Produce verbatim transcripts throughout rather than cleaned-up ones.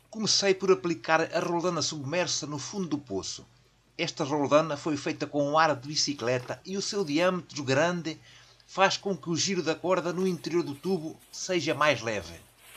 Comecei por aplicar a roldana submersa no fundo do poço. Esta roldana foi feita com um aro de bicicleta e o seu diâmetro grande faz com que o giro da corda no interior do tubo seja mais leve.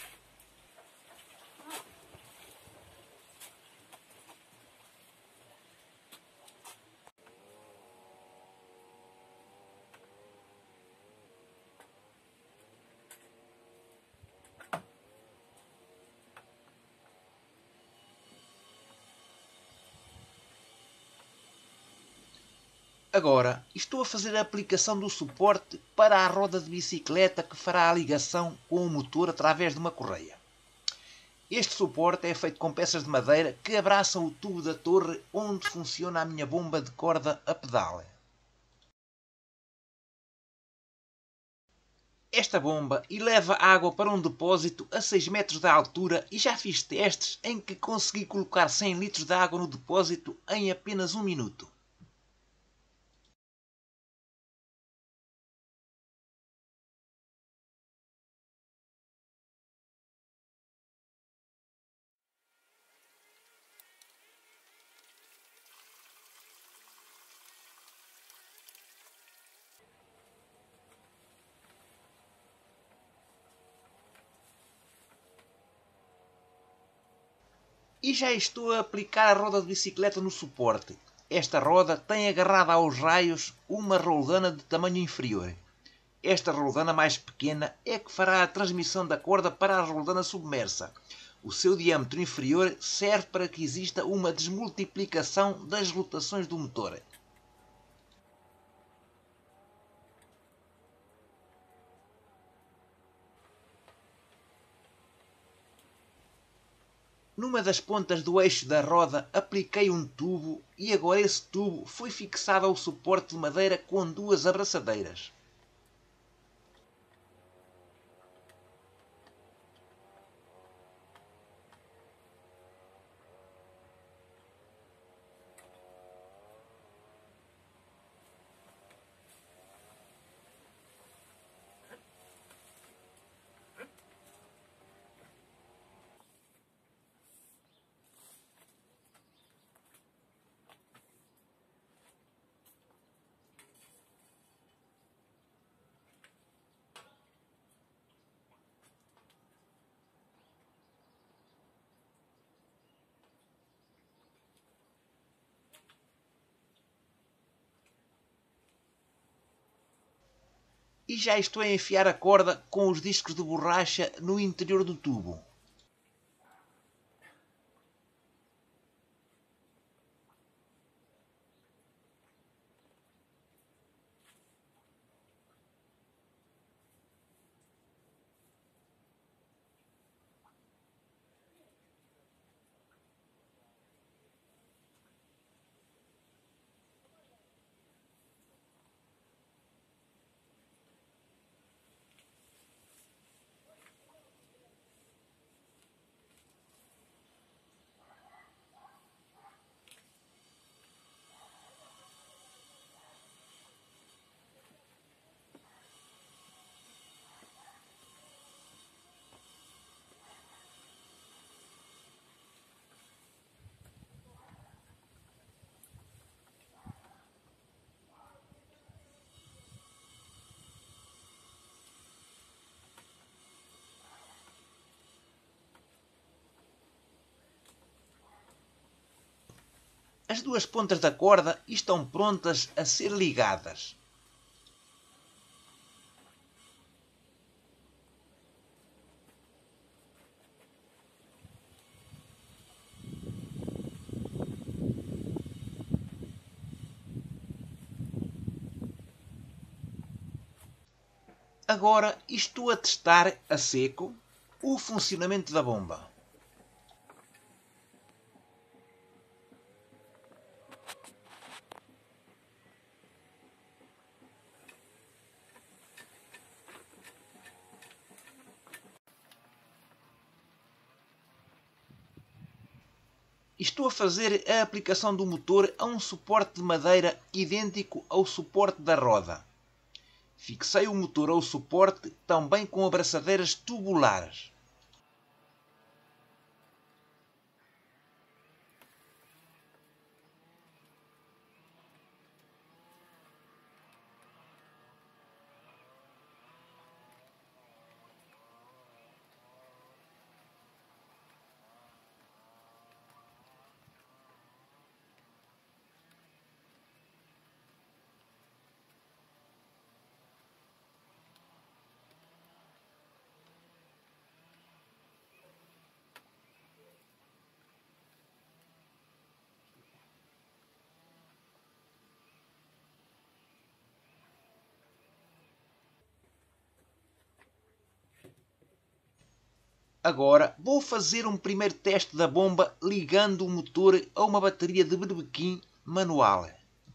Agora, estou a fazer a aplicação do suporte para a roda de bicicleta que fará a ligação com o motor através de uma correia. Este suporte é feito com peças de madeira que abraçam o tubo da torre onde funciona a minha bomba de corda a pedal. Esta bomba eleva água para um depósito a seis metros de altura e já fiz testes em que consegui colocar cem litros de água no depósito em apenas um minuto. E já estou a aplicar a roda de bicicleta no suporte. Esta roda tem agarrada aos raios uma roldana de tamanho inferior. Esta roldana mais pequena é que fará a transmissão da corda para a roldana submersa. O seu diâmetro inferior serve para que exista uma desmultiplicação das rotações do motor. Numa das pontas do eixo da roda apliquei um tubo e agora esse tubo foi fixado ao suporte de madeira com duas abraçadeiras. E já estou a enfiar a corda com os discos de borracha no interior do tubo. As duas pontas da corda estão prontas a ser ligadas. Agora estou a testar a seco o funcionamento da bomba. Estou a fazer a aplicação do motor a um suporte de madeira idêntico ao suporte da roda. Fixei o motor ao suporte também com abraçadeiras tubulares. Agora vou fazer um primeiro teste da bomba ligando o motor a uma bateria de berbequim manual.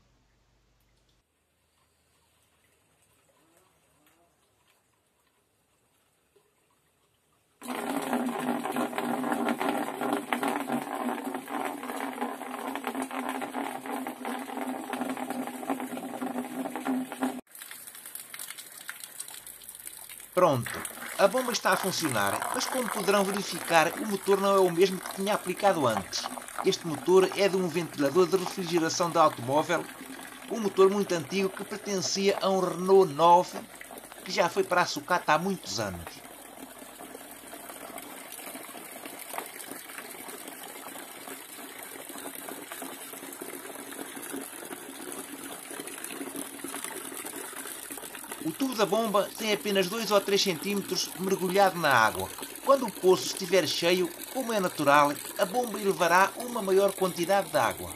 Pronto, a bomba está a funcionar, mas como poderão verificar, o motor não é o mesmo que tinha aplicado antes. Este motor é de um ventilador de refrigeração de automóvel, um motor muito antigo que pertencia a um Renault nove, que já foi para a sucata há muitos anos. O tubo da bomba tem apenas dois ou três centímetros mergulhado na água. Quando o poço estiver cheio, como é natural, a bomba elevará uma maior quantidade de água.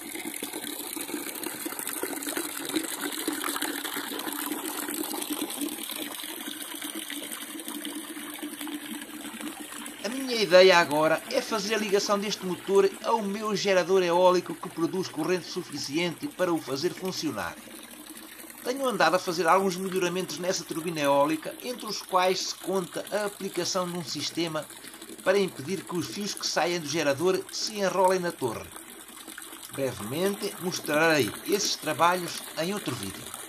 A minha ideia agora é fazer a ligação deste motor ao meu gerador eólico que produz corrente suficiente para o fazer funcionar. Tenho andado a fazer alguns melhoramentos nessa turbina eólica, entre os quais se conta a aplicação de um sistema para impedir que os fios que saem do gerador se enrolem na torre. Brevemente mostrarei esses trabalhos em outro vídeo.